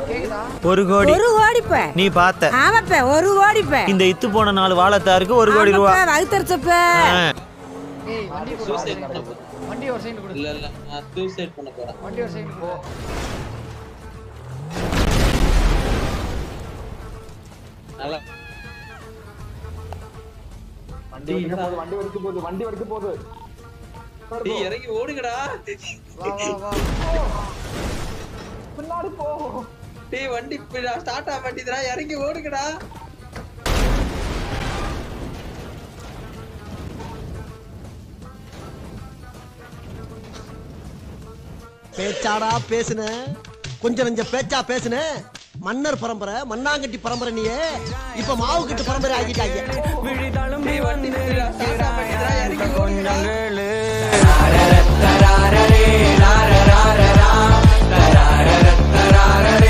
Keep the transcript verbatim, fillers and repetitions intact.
ஒரு கோடி. ஒரு கோடி பே. நீ பார்த்த. ஆமாப்பே ஒரு கோடி பே. இந்த இத்து போன நாலு வாழைத்தாருக்கு ஒரு கோடி ரூபா. வகுத்தரிச்சப்பே. ஏய் வண்டி சூசைட் பண்ண போ. வண்டி ஒரு சைடு கொடு. இல்ல இல்ல நான் சூசைட் பண்ண போறேன். வண்டி ஒரு சைடு போ. நல்லா வண்டி வண்டி போகுது வண்டி வரைக்கும் போகுது வண்டி வரைக்கும் போகுது. டேய் இறங்கி ஓடுங்கடா. வா வா வா. பின்னாடி போ. டேய் வண்டி ஸ்டார்ட் ஆக மாட்டேங்குதுடா இறங்கி ஓடுங்கடா. பேச்சாடா பேசுன கொஞ்சம் நெஞ்ச பேச்சா பேசுன மன்னர் பரம்பரை மண்ணாங்கட்டி பரம்பரை நீயே இப்ப மாவு கட்டு பரம்பரை ஆகிட்டாங்க. விழிதாளும் வண்டி ஸ்டார்ட் ஆக மாட்டேங்குதுடா இறங்கி ஓடுங்கடா.